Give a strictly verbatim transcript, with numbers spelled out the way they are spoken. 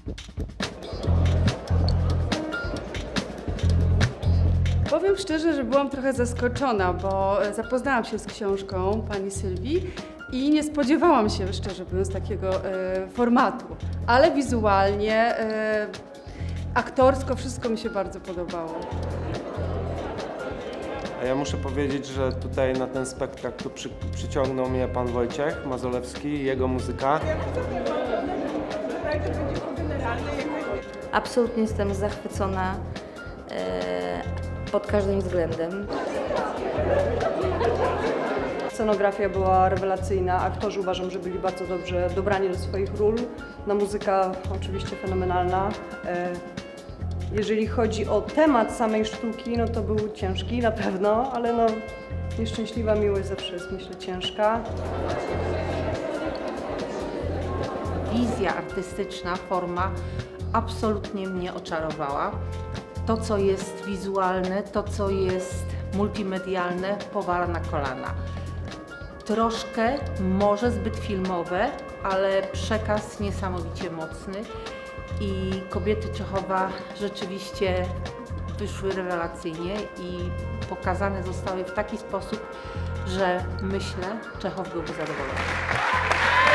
Powiem szczerze, że byłam trochę zaskoczona, bo zapoznałam się z książką pani Sylwii i nie spodziewałam się, szczerze mówiąc, takiego e, formatu. Ale wizualnie, e, aktorsko wszystko mi się bardzo podobało. A ja muszę powiedzieć, że tutaj na ten spektakl tu przy, przyciągnął mnie pan Wojciech Mazolewski i jego muzyka. Absolutnie jestem zachwycona e, pod każdym względem. Scenografia była rewelacyjna, aktorzy uważam, że byli bardzo dobrze dobrani do swoich ról. No, muzyka oczywiście fenomenalna. E, jeżeli chodzi o temat samej sztuki, no to był ciężki na pewno, ale no, nieszczęśliwa miłość zawsze jest, myślę, ciężka. Wizja artystyczna, forma absolutnie mnie oczarowała. To, co jest wizualne, to, co jest multimedialne, powala na kolana. Troszkę, może zbyt filmowe, ale przekaz niesamowicie mocny i kobiety Czechowa rzeczywiście wyszły rewelacyjnie i pokazane zostały w taki sposób, że myślę, Czechow byłby zadowolony.